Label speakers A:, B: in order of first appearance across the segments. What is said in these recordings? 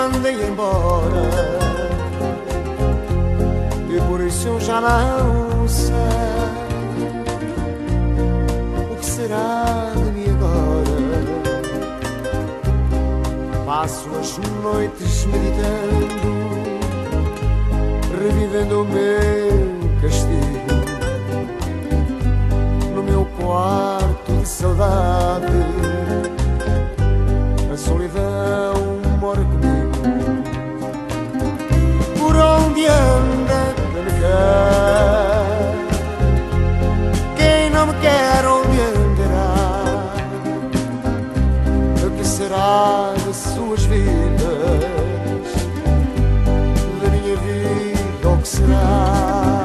A: mandei embora e por isso eu já não sei o que será de mim agora. Passo as noites meditando, revivendo o meu castigo no meu quarto de saudade. A solidão mora comigo. Por onde anda quem me quer? Quem não me quer, onde andará? O que será de suas vidas, da minha vida, o que será?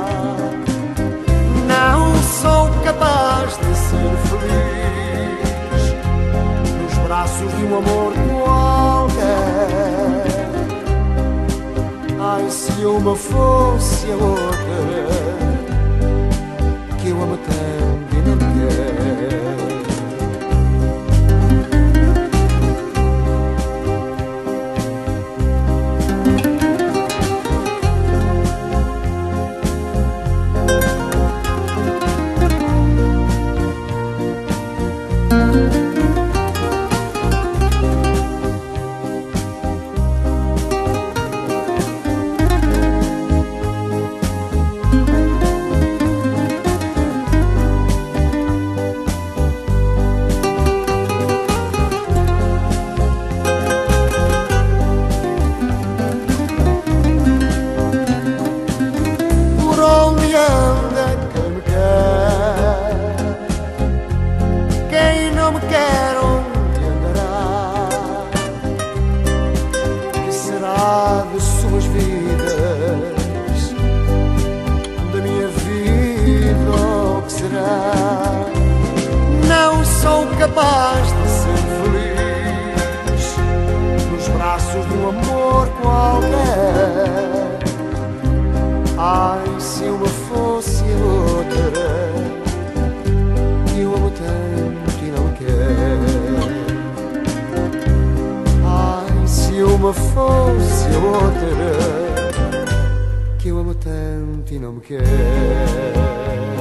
A: Não sou capaz de ser feliz nos braços de um amor qualquer. Ai, se uma fosse a outra, que eu amo tanto e não quero. De suas vidas, da minha vida, o que será? Não sou capaz de ser feliz nos braços de um amor qualquer. Ai, se uma fosse a outra, eu amo tanto e não quero. Se uma fosse a outra, que eu amo tanto e não me quer.